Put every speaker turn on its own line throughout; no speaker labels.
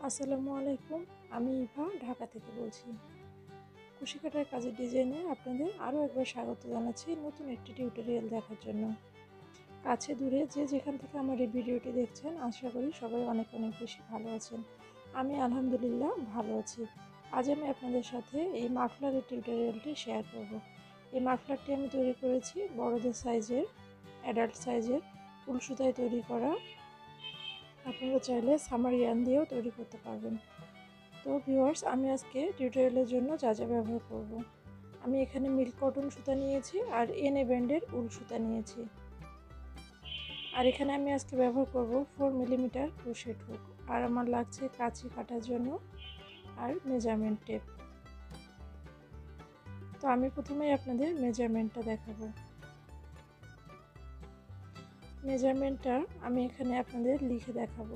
আসসালামু আলাইকুম। আমি ইভা ঢাকা থেকে বলছি। কুশি কাটার কাজের ডিজাইনে আপনাদের আরও একবার স্বাগত জানাচ্ছি নতুন একটি টিউটোরিয়াল দেখার জন্য। কাছে দূরে যে যেখান থেকে আমার এই ভিডিওটি দেখছেন, আশা করি সবাই অনেক অনেক বেশি ভালো আছেন। আমি আলহামদুলিল্লাহ ভালো আছি। আজ আমি আপনাদের সাথে এই মাফলারের টিউটোরিয়ালটি শেয়ার করব। এই মাফলারটি আমি তৈরি করেছি বড়দের সাইজের, অ্যাডাল্ট সাইজের উল সুতায় তৈরি করা। আপনারা চাইলে সামার ইয়ার্ন দিয়েও তৈরি করতে পারবেন। তো ভিউয়ার্স, আমি আজকে টিউটোরিয়ালের জন্য যা যা ব্যবহার করব। আমি এখানে মিল্ক কটন সুতা নিয়েছি আর এনএ ব্র্যান্ডের উল সুতা নিয়েছি। আর এখানে আমি আজকে ব্যবহার করব 4 মিলিমিটার ক্রোশেট হুক। আর আমার লাগছে কাঁচি কাটার জন্য আর মেজারমেন্ট টেপ। তো আমি প্রথমেই আপনাদের মেজারমেন্টটা দেখাবো। মেজারমেন্টটা আমি এখানে আপনাদের লিখে দেখাবো।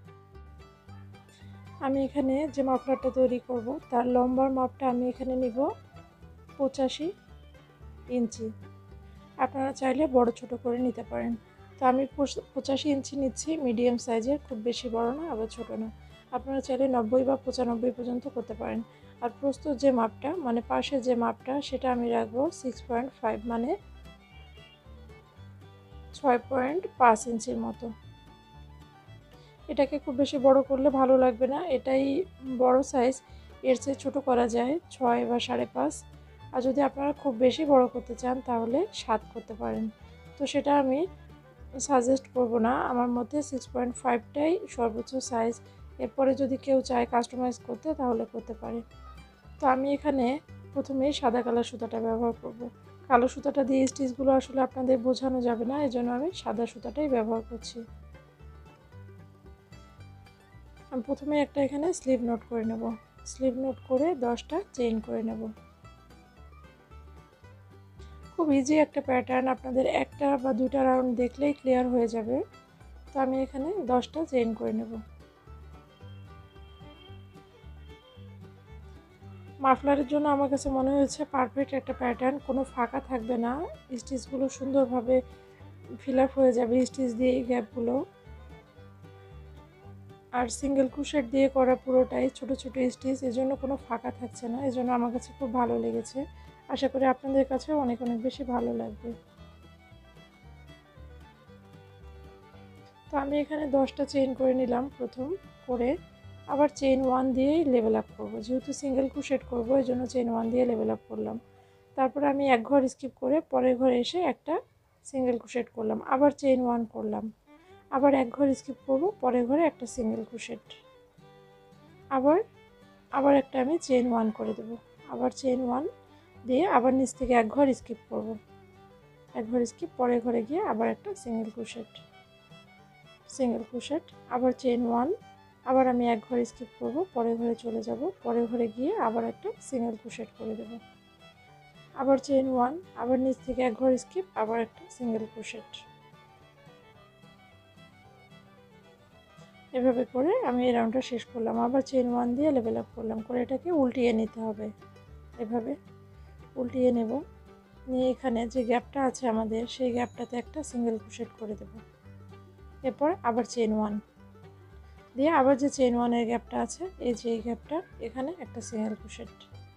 আমি এখানে যে মাফলারটা তৈরি করব তার লম্বার মাপটা আমি এখানে নিব 85 ইঞ্চি। আপনারা চাইলে বড় ছোট করে নিতে পারেন। তো আমি 85 ইঞ্চি নিচ্ছি, মিডিয়াম সাইজের, খুব বেশি বড় না আবার ছোট না। আপনারা চাইলে 90 বা 95 পর্যন্ত করতে পারেন। আর প্রস্তুত যে মাপটা, মানে পাশের যে মাপটা, সেটা আমি রাখবো 6.5, মানে 6.5 ইঞ্চির মতো। এটাকে খুব বেশি বড় করলে ভালো লাগবে না, এটাই বড় সাইজ। এর চেয়ে ছোটো করা যায় 6 বা 5.5। আর যদি আপনারা খুব বেশি বড় করতে চান তাহলে 7 করতে পারেন। তো সেটা আমি সাজেস্ট করব না, আমার মধ্যে 6.5টাই সর্বোচ্চ সাইজ। এরপরে যদি কেউ চায় কাস্টমাইজ করতে তাহলে করতে পারে। তো আমি এখানে প্রথমেই সাদা কালার সুতাটা ব্যবহার করব। কালো সুতাটা দিয়ে স্টিচগুলো আসলে আপনাদের বোঝানো যাবে না, এজন্য আমি সাদা সুতাটাই ব্যবহার করছি। আমি প্রথমে একটা এখানে স্লিভ নোট করে নেব। স্লিভ নোট করে 10টা চেইন করে নেব। খুব ইজি একটা প্যাটার্ন, আপনাদের একটা বা দুটা রাউন্ড দেখলেই ক্লিয়ার হয়ে যাবে। তো আমি এখানে 10টা চেইন করে নেব। মাফলারের জন্য আমার কাছে মনে হয়েছে পারফেক্ট একটা প্যাটার্ন, কোনো ফাঁকা থাকবে না, স্টিচগুলো সুন্দরভাবে ফিল আপ হয়ে যাবে স্টিচ দিয়ে এই গ্যাপগুলো। আর সিঙ্গেল ক্রোশেট দিয়ে করা পুরোটাই ছোট ছোট স্টিচ, এজন্য কোনো ফাঁকা থাকছে না, এজন্য আমার কাছে খুব ভালো লেগেছে। আশা করি আপনাদের কাছেও অনেক অনেক বেশি ভালো লাগবে। তো আমি এখানে 10টা চেইন করে নিলাম প্রথম করে, আবার চেইন 1 দিয়েই লেভেল আপ করবো, যেহেতু সিঙ্গেল ক্রোশেট করবো এই জন্য চেইন 1 দিয়ে লেভেল আপ করলাম। তারপরে আমি এক ঘর স্কিপ করে পরের ঘরে এসে একটা সিঙ্গেল ক্রোশেট করলাম, আবার চেইন 1 করলাম, আবার এক ঘর স্কিপ করব, পরের ঘরে একটা সিঙ্গেল ক্রোশেট, আবার একটা আমি চেইন 1 করে দেব, আবার চেইন 1 দিয়ে আবার নিচ থেকে এক ঘর স্কিপ করব, এক ঘর স্কিপ, পরের ঘরে গিয়ে আবার একটা সিঙ্গেল ক্রোশেট, আবার চেইন 1, আবার আমি এক ঘর স্কিপ করব, পরের ঘরে চলে যাব, পরের ঘরে গিয়ে আবার একটা সিঙ্গেল ক্রোশেট করে দেব, আবার চেইন 1, আবার নিচ থেকে এক ঘর স্কিপ, আবার একটা সিঙ্গেল ক্রোশেট। এভাবে করে আমি এই রাউন্ডটা শেষ করলাম। আবার চেইন 1 দিয়ে লেভেল আপ করলাম, করে এটাকে উল্টিয়ে নিতে হবে। এভাবে উল্টিয়ে নেব, নিয়ে এখানে যে গ্যাপটা আছে আমাদের সেই গ্যাপটাতে একটা সিঙ্গেল ক্রোশেট করে দেব। এরপর আবার চেইন 1 দিয়ে আবার যে চেইন 1 এর গ্যাপটা আছে, এই যে এই গ্যাপটা, এখানে একটা সিঙ্গেল ক্রোশেট,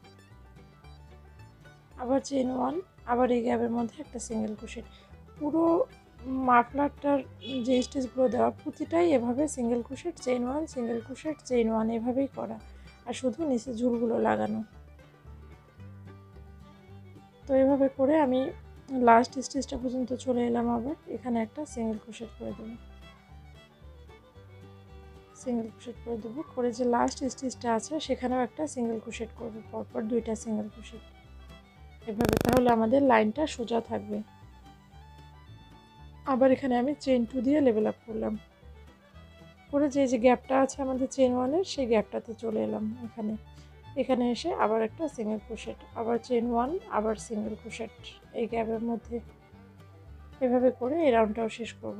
আবার চেইন 1, আবার এই গ্যাপের মধ্যে একটা সিঙ্গেল ক্রোশেট। পুরো মাফলারটার যে স্টিচগুলো দেওয়া প্রতিটাই এভাবে single crochet, chain 1, single crochet, chain 1, এভাবেই করা, আর শুধু নিচে ঝুলগুলো লাগানো। তো এভাবে করে আমি লাস্ট স্টিচটা পর্যন্ত চলে এলাম, আবার এখানে একটা সিঙ্গেল ক্রোশেট করে দেবো, সিঙ্গেল ক্রোশেট করে দেবো, করে যে লাস্ট স্টিচটা আছে সেখানেও একটা সিঙ্গেল ক্রোশেট করবো, পরপর দুইটা সিঙ্গেল ক্রোশেট, এভাবে, তাহলে আমাদের লাইনটা সোজা থাকবে। আবার এখানে আমি চেইন 2 দিয়ে লেভেল আপ করলাম, করে যে গ্যাপটা আছে আমাদের চেইন 1 সেই গ্যাপটাতে চলে এলাম, এখানে এসে আবার একটা সিঙ্গেল ক্রোশেট, আবার চেইন 1, আবার সিঙ্গেল ক্রোশেট এই গ্যাপের মধ্যে। এভাবে করে এই রাউন্ডটাও শেষ করব।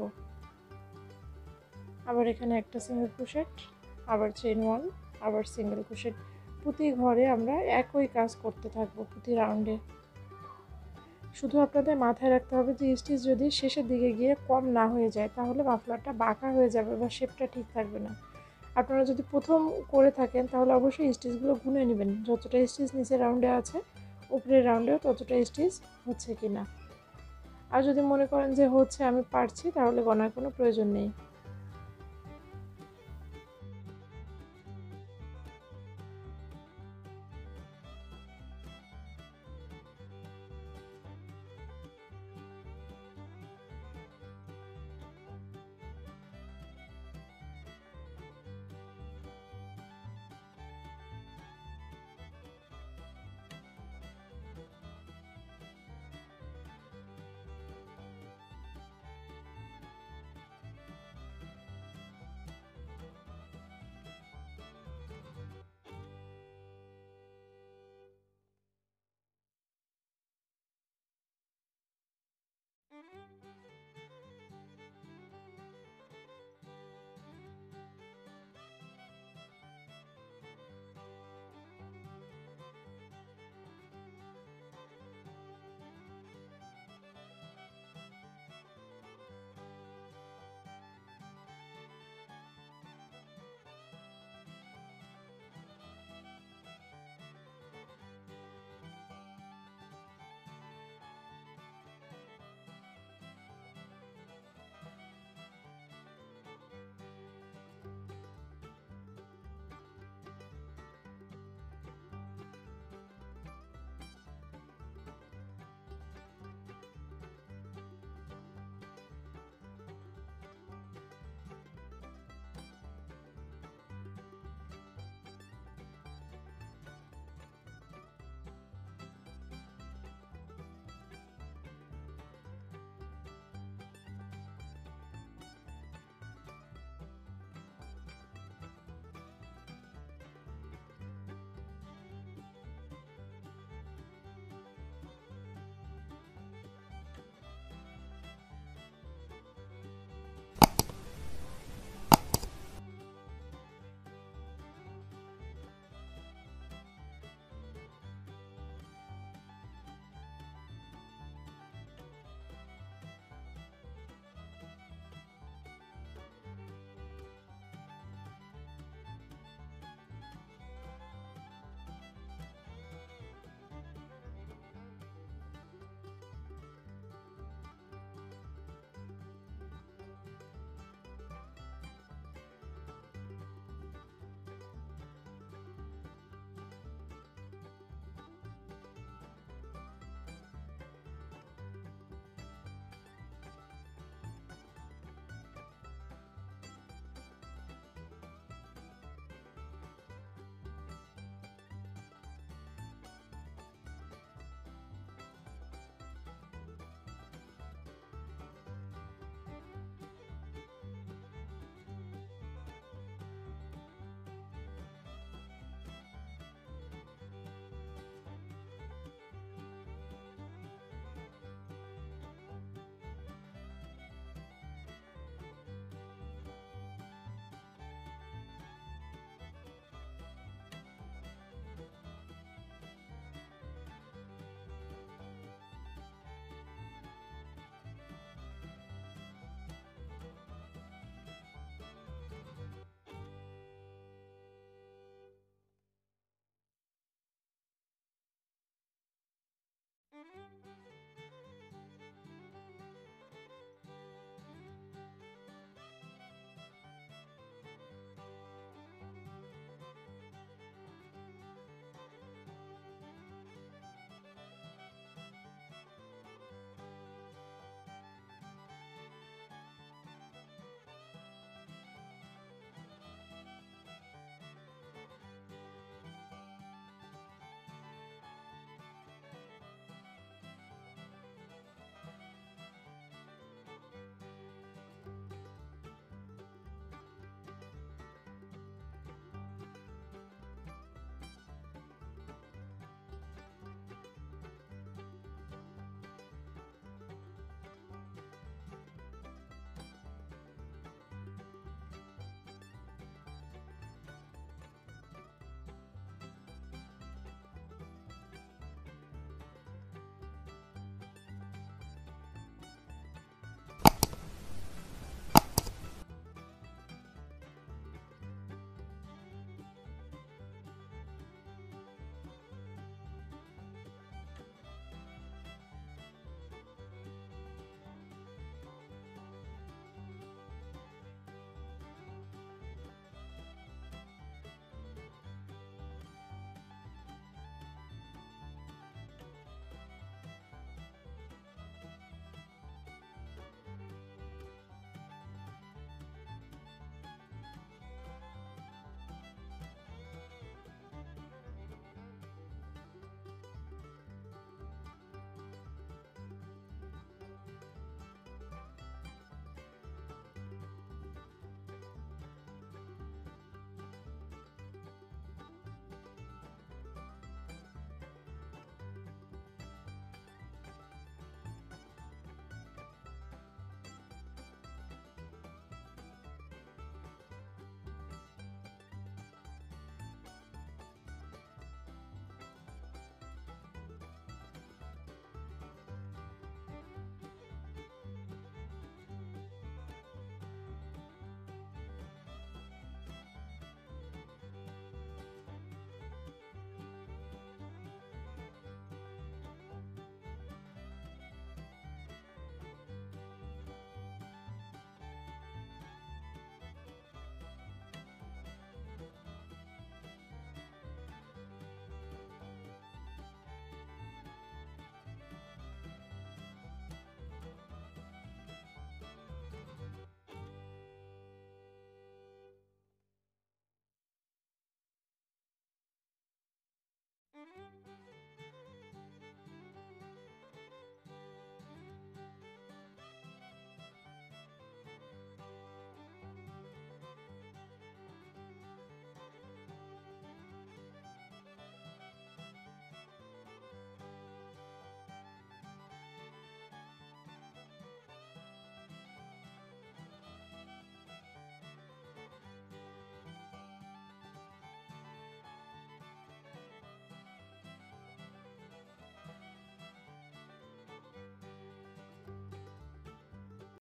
আবার এখানে একটা সিঙ্গেল ক্রোশেট, আবার চেইন 1, আবার সিঙ্গেল ক্রোশেট। প্রতি ঘরে আমরা একই কাজ করতে থাকবো প্রতি রাউন্ডে। শুধু আপনাদের মাথায় রাখতে হবে যে স্টিচ যদি শেষের দিকে গিয়ে কম না হয়ে যায় তাহলে মাফলারটা বাঁকা হয়ে যাবে বা শেপটা ঠিক থাকবে না। আপনারা যদি প্রথম করে থাকেন তাহলে অবশ্যই স্টিচগুলো গুনে নেবেন, যতটা স্টিচ নিচের রাউন্ডে আছে উপরের রাউন্ডেও ততটা স্টিচ হচ্ছে কি না। আর যদি মনে করেন যে হচ্ছে আমি পারছি, তাহলে গণার কোনো প্রয়োজন নেই।